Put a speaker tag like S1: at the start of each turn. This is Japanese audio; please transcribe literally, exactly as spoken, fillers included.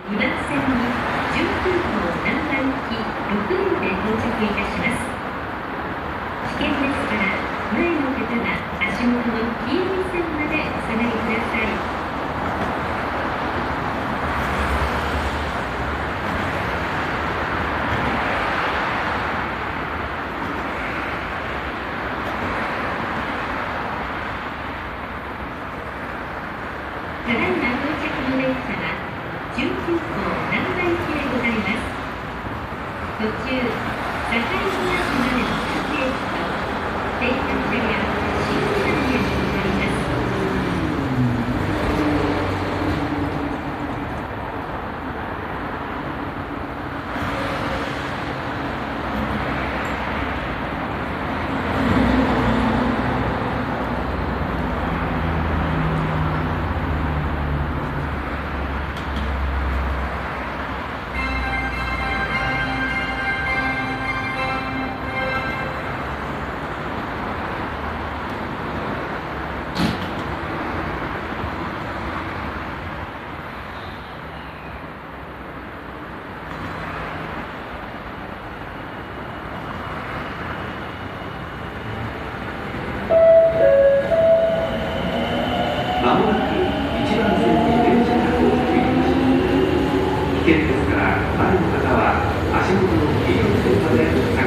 S1: にばん線にじゅうきゅうごう難波行きろくりうで到着いたします。危険ですから前の方が足元の黄色い線までお下がりください。ただいま到着の電車はじゅうきゅうごう難波行きでございます。途中、境東までの各駅と定着車両新三円でございます。
S2: まもなくいちばん線に電車が到着いたします。危険ですから前の方は足元の黄色い線まで